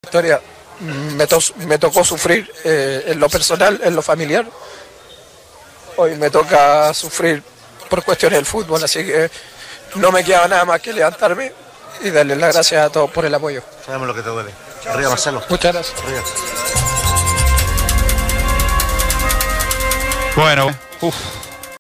Historia, me tocó sufrir en lo personal, en lo familiar. Hoy me toca sufrir por cuestiones del fútbol, así que no me queda nada más que levantarme y darles las gracias a todos por el apoyo. Sabemos lo que te duele. Arriba, Marcelo. Muchas gracias. Arriba. Bueno, uff.